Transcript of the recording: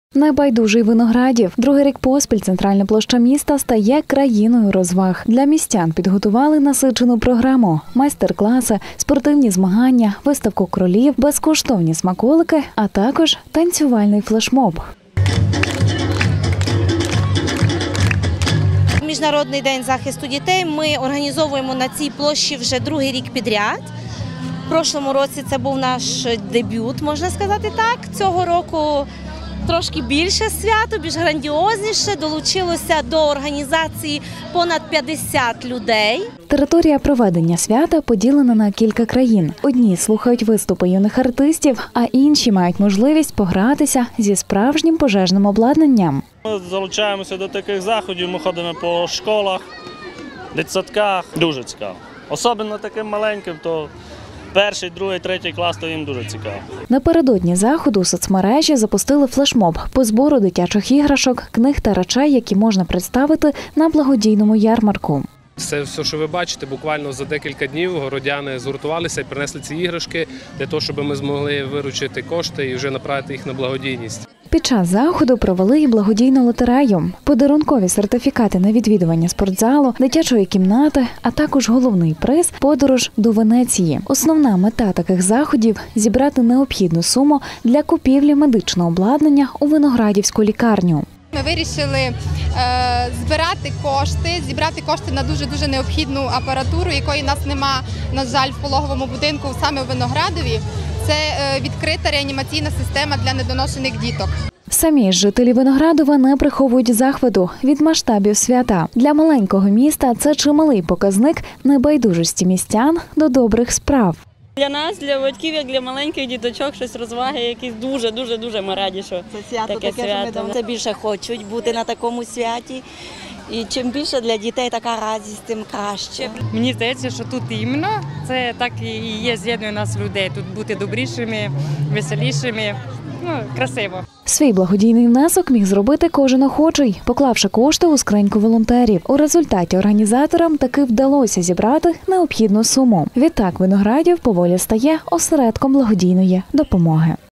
Небайдужий Виноградів. Другий рік поспіль центральна площа міста стає країною розваг. Для містян підготували насичену програму. Майстер-класи, спортивні змагання, виставку кролів, безкоштовні смаколики, а також танцювальний флешмоб. Міжнародний день захисту дітей ми організовуємо на цій площі вже другий рік підряд. В прошлому році це був наш дебют, можна сказати так. Цього року трошки більше свято, більш грандіозніше. Долучилося до організації понад 50 людей. Територія проведення свята поділена на кілька країн. Одні слухають виступи юних артистів, а інші мають можливість погратися зі справжнім пожежним обладнанням. Ми залучаємося до таких заходів, ми ходимо по школах, дитсадках. Дуже цікаво. Особливо таким маленьким, то перший, другий, третій клас, то їм дуже цікаво. Напередодні заходу у соцмережі запустили флешмоб по збору дитячих іграшок, книг та речей, які можна представити на благодійному ярмарку. Це все, що ви бачите, буквально за декілька днів городяни згуртувалися і принесли ці іграшки для того, щоб ми змогли виручити кошти і вже направити їх на благодійність. Під час заходу провели і благодійну лотерею. Подарункові сертифікати на відвідування спортзалу, дитячої кімнати, а також головний приз – подорож до Венеції. Основна мета таких заходів – зібрати необхідну суму для купівлі медичного обладнання у Виноградівську лікарню. Ми вирішили зібрати кошти на дуже необхідну апаратуру, якої в нас нема, на жаль, в пологовому будинку саме у Виноградові. Це відкрита реанімаційна система для недоношених діток. Самі ж жителі Виноградова не приховують захвату від масштабів свята. Для маленького міста це чималий показник небайдужості містян до добрих справ. Для нас, для батьків, як для маленьких діточок, щось розваги, якісь дуже ми раді, що таке свято. Це більше хочуть бути на такому святі. І чим більше для дітей така радість, тим краще. Мені здається, що тут іменно це так і є, з'єднує нас людей. Тут бути добрішими, веселішими, красиво. Свій благодійний внесок міг зробити кожен охочий, поклавши кошти у скриньку волонтерів. У результаті організаторам таки вдалося зібрати необхідну суму. Відтак Виноградів поволі стає осередком благодійної допомоги.